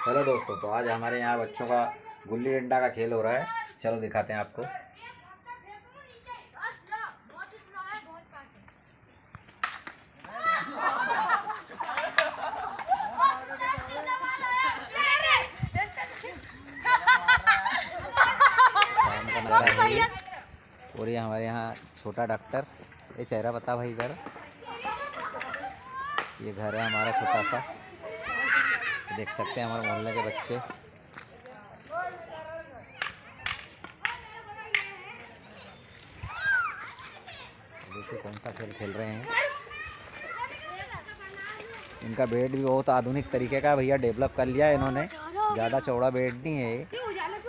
Hello दोस्तों, तो आज हमारे यहाँ बच्चों का गुल्ली डंडा का खेल हो रहा है। चलो दिखाते हैं आपको। शाम का नज़ारा है ये। और ये हमारे यहाँ छोटा डॉक्टर, ये चेहरा बता भाई घर। ये घर है हमारा छोटा सा, देख सकते हैं हमारे मोहल्ले के बच्चे। देखिए कौन सा खेल खेल रहे हैं। इनका बेड भी बहुत आधुनिक तरीके का भैया डेवलप कर लिया है इन्होंने। ज़्यादा चौड़ा बेड नहीं है ये।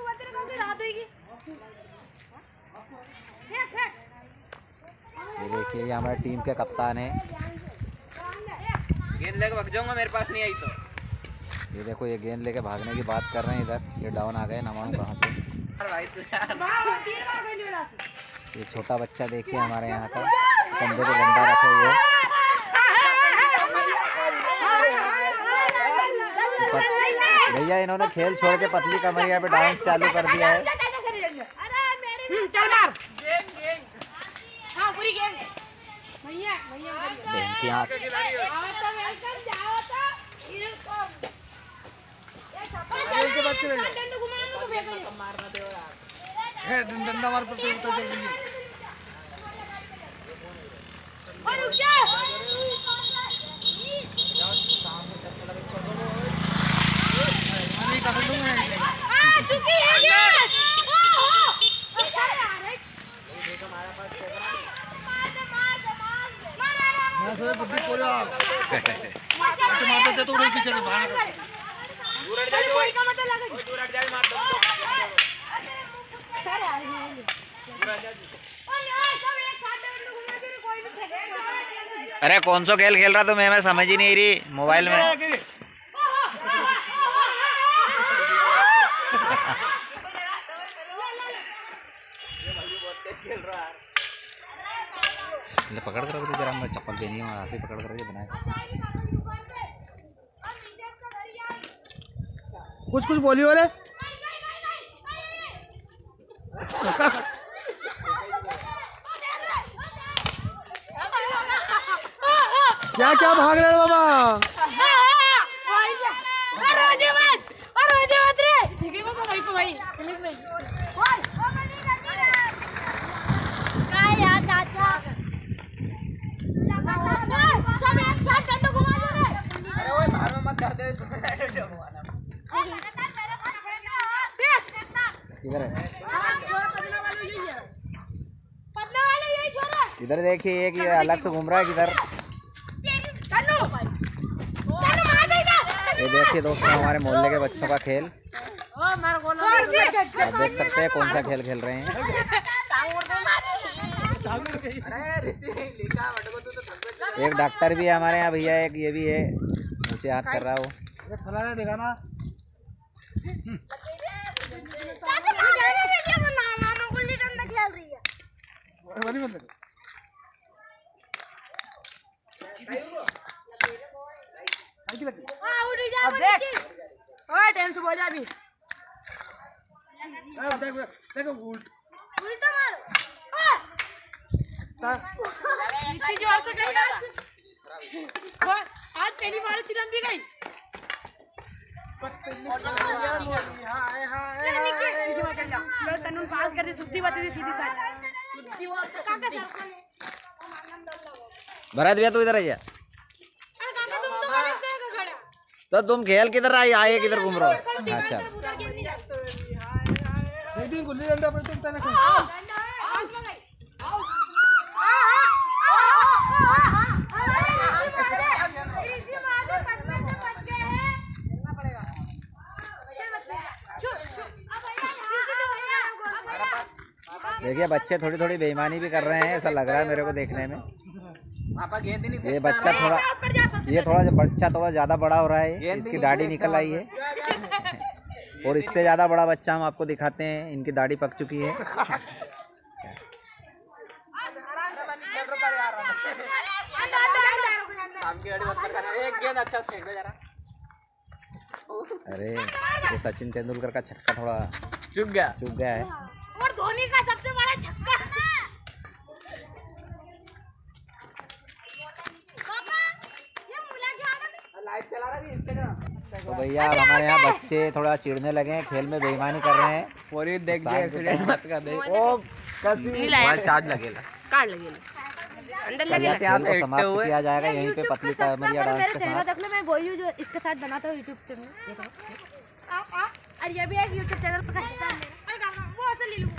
ये देखिए, ये हमारी टीम के कप्तान है। गेंद लेके भाग जाऊंगा, मेरे पास नहीं आई तो। ये देखो, ये गेंद लेके भागने की बात कर रहे हैं। इधर ये डाउन आ गए, ना मालूम कहाँ से। ये छोटा बच्चा देखिए हमारे यहाँ का, कंधे पे डंडा रखे हुए। भैया इन्होंने खेल छोड़ के पतली कमरिया पे डांस चालू कर दिया है। डंडा मार प्रतियोगिता चल रही है। मारते तो उड़े पीछे बाहर अरे कौन सा खेल खेल रहा तो मैं समझ ही नहीं रही मोबाइल में। पकड़ कर जरा, मैं चप्पल देनी है, ऐसे पकड़ कर बनाए। कुछ बोली वाले क्या क्या भाग रहे हो बाबा। इधर है, इधर देखिए, एक ये अलग से घूम रहा है किधर। ये देखिए दोस्तों, हमारे मोहल्ले के बच्चों का खेल। आप देख सकते हैं कौन सा खेल खेल रहे हैं। एक डॉक्टर भी है हमारे यहाँ भैया, एक ये भी है, नीचे हाथ कर रहा हो। आज पहली बार इतनी लंबी गई। पास कर दी, सुद्धी बात थी सीधी साइड। भरत भैया तू इधर आइए। तो तुम खेल किधर आए किधर घूम रहे हो? अच्छा, गुल्ली डंडा प्रतियोगिता में देखिए बच्चे थोड़ी थोड़ी बेईमानी भी कर रहे हैं, ऐसा लग रहा है मेरे को देखने में। ये बच्चा थोड़ा ज़्यादा बड़ा हो रहा है, इसकी दाढ़ी निकल आई है। और इससे ज़्यादा बड़ा बच्चा हम आपको दिखाते हैं, इनकी दाढ़ी पक चुकी है। एक गेंद अच्छा फेंक दो जरा। अरे ये सचिन तेंदुलकर का छक्का थोड़ा चुक गया है। और धोनी का सबसे बड़ा छक्का। तो भैया अब हमारे यहाँ बच्चे थोड़ा चिढ़ने लगे हैं, खेल में बेईमानी कर रहे हैं। पूरी देख दे एक्सीडेंट मत कर दे। ओ कसी मोबाइल चार्ज लगेगा। कार्ड लगेगा अंदर खेल को समाप्त किया जाएगा यहीं पे पतली कमरिया डांस के साथ। देख लो मैं वही हूँ जो इसके साथ बनाता हूँ यूट्यूब पे। और ये भी एक यूट्यूब चैनल पर वो ऐसे ले लूँ।